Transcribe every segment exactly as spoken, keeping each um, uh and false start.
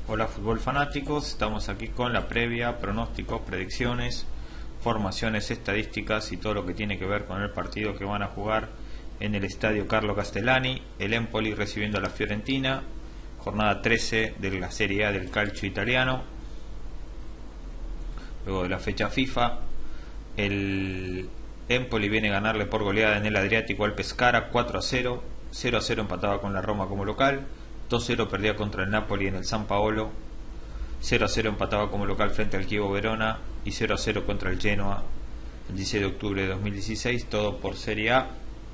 Hola fútbol fanáticos, estamos aquí con la previa, pronósticos, predicciones, formaciones, estadísticas y todo lo que tiene que ver con el partido que van a jugar en el estadio Carlo Castellani, el Empoli recibiendo a la Fiorentina, jornada trece de la Serie A del calcio italiano. Luego de la fecha FIFA, el Empoli viene a ganarle por goleada en el Adriático al Pescara cuatro a cero, cero a cero empataba con la Roma como local, dos a cero perdía contra el Napoli en el San Paolo, cero a cero empataba como local frente al Chievo Verona y cero a cero contra el Genoa el dieciséis de octubre de dos mil dieciséis, todo por Serie A.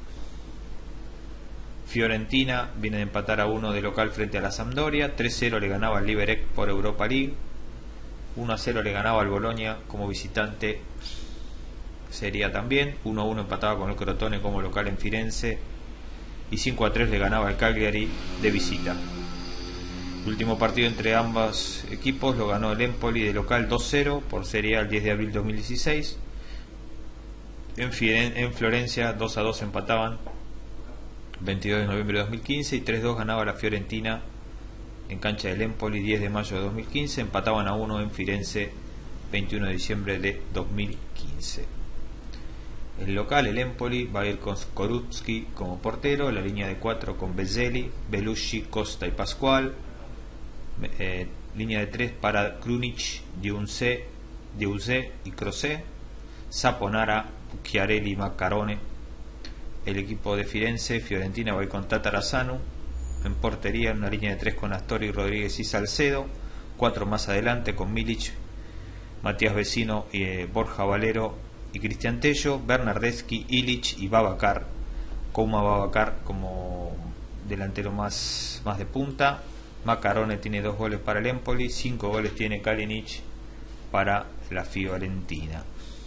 Fiorentina viene de empatar a uno de local frente a la Sampdoria, tres a cero le ganaba al Liberec por Europa League, uno a cero le ganaba al Bologna como visitante Serie A también, uno a uno empataba con el Crotone como local en Firenze y cinco a tres le ganaba al Cagliari de visita. El último partido entre ambos equipos lo ganó el Empoli de local dos a cero por Serie A el diez de abril de dos mil dieciséis. En, Firen en Florencia dos a dos empataban veintidós de noviembre de dos mil quince y tres a dos ganaba la Fiorentina en cancha del Empoli diez de mayo de dos mil quince, empataban a uno en Firenze veintiuno de diciembre de dos mil quince. El local, el Empoli, va a ir con Skorupski como portero, la línea de cuatro con Bezzeli, Belushi, Costa y Pascual, eh, línea de tres para Krunic, Diunze, Diuze y Crozet, Saponara, Chiarelli, Maccarone. El equipo de Firenze, Fiorentina, va a ir con Tatarasanu en portería, en una línea de tres con Astori, Rodríguez y Salcedo, cuatro más adelante con Milic, Matías Vecino, y, eh, Borja Valero y Cristian Tello, Bernardeschi, Ilic y Babacar, Kouma Babacar como delantero más, más de punta. Maccarone tiene dos goles para el Empoli, cinco goles tiene Kalinic para la Fiorentina.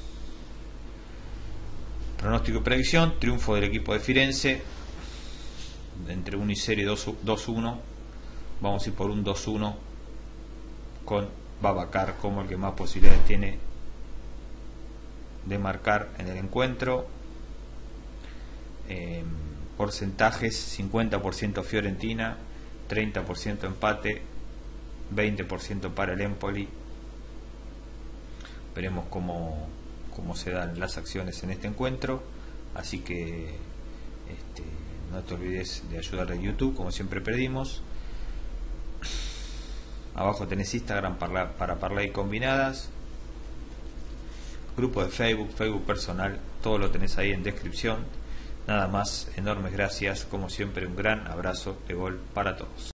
Pronóstico y predicción: triunfo del equipo de Firenze entre uno y cero y dos a uno. Vamos a ir por un dos a uno con Babacar como el que más posibilidades tiene de marcar en el encuentro. Eh, porcentajes: cincuenta por ciento Fiorentina, treinta por ciento empate, veinte por ciento para el Empoli. Veremos cómo, cómo se dan las acciones en este encuentro, así que este, no te olvides de ayudar a YouTube como siempre pedimos. Abajo tenés Instagram para, para Parlay Combinadas, grupo de Facebook, Facebook personal, todo lo tenés ahí en descripción. Nada más, enormes gracias, como siempre un gran abrazo de gol para todos.